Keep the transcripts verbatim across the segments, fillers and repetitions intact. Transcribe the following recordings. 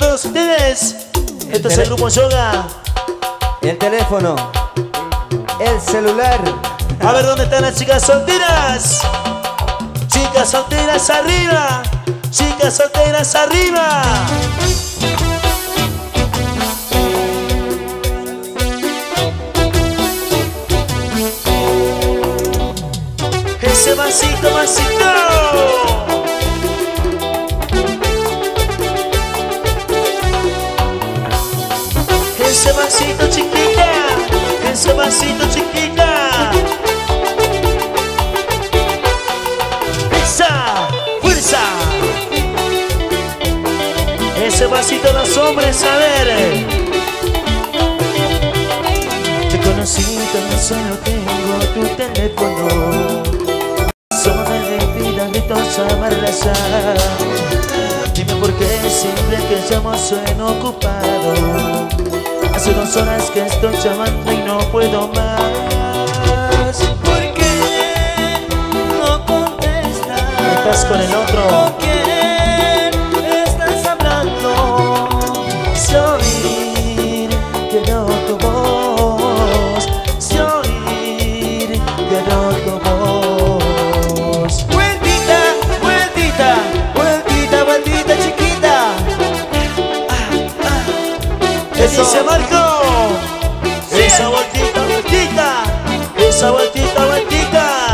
todos ustedes. Esto es el grupo Yoga. El teléfono, el celular. A ver dónde están las chicas solteras. Chicas solteras arriba. Chicas solteras arriba. Ese vasito, vasito. Ese vasito chiquita, ese vasito chiquita. Esa, fuerza. Ese vasito los hombres, a ver. Te conocí, tan solo tengo tu teléfono. Son de vida, gritos amarlas. Dime por qué siempre que llamo sueno ocupado. Hace dos horas que estoy llamando y no puedo más. ¿Por qué no contestas? Estás con el otro. ¿Con quién estás hablando? Si oír quiero tu voz, si oír quiero tu voz. Vueltita, vueltita, vueltita, vueltita chiquita. ¿Qué dice Marco? Esa vueltita, vueltita, esa vueltita, vueltita.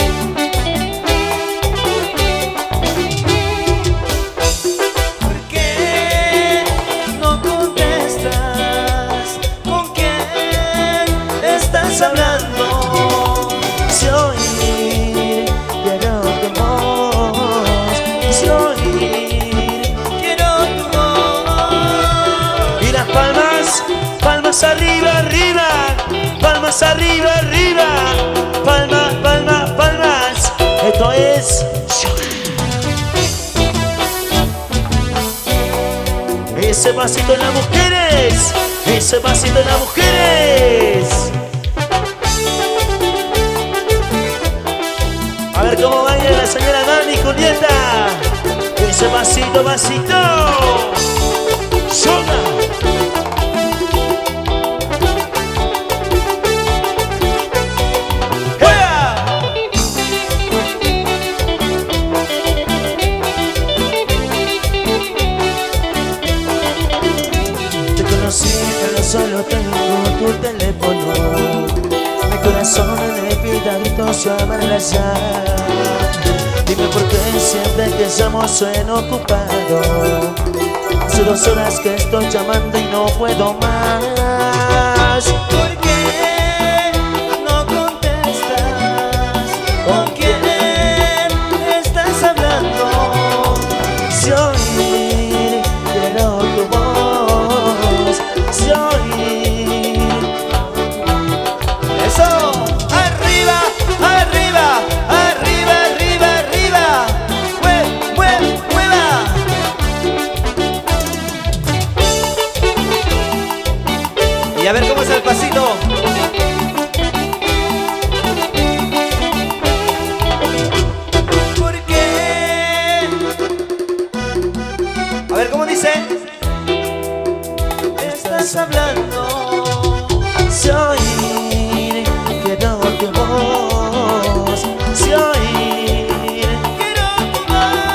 ¿Por qué no contestas? ¿Con quién estás hablando? Si oír quiero tu voz, si oír. Quiero tu voz. Y las palmas, palmas arriba, arriba, palmas arriba, arriba, palmas, palmas, palmas. Esto es ese pasito en las mujeres, ese pasito en las mujeres. A ver cómo baila la señora Dani Julieta. Ese pasito, pasito. Yoga. Pero solo tengo tu teléfono. Mi corazón le pide a gritos llamarla ya. Dime por qué siempre que llamo sueno ocupado. Hace dos horas que estoy llamando y no puedo más. ¿Por qué no contestas? ¿Con quién estás hablando? Si oír quiero tu voz, si oír. ¡Eso! ¡Arriba! ¡Arriba! ¡Arriba! ¡Arriba! ¡Arriba! ¡Mue, mue, mueva! Y a ver cómo es el pasito. ¿Por qué? A ver cómo dice. Estás hablando. Si oír quiero tu voz, si oír. Quiero tu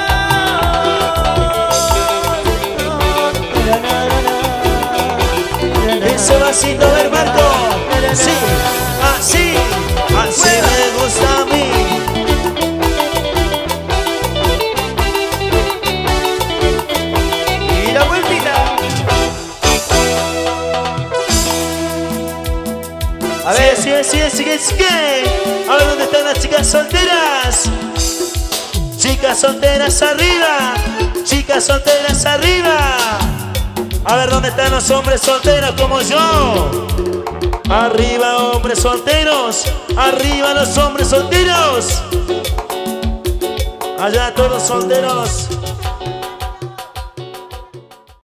voz. Ese vasito, a ver Marco. Sí, así, así me gusta a mí. Y la vueltita. A ver, Sí, sí, sí, sí, sí. A ver dónde están las chicas solteras. Chicas solteras arriba, chicas solteras arriba. A ver dónde están los hombres solteros como yo. Arriba hombres solteros, arriba los hombres solteros. Allá todos solteros.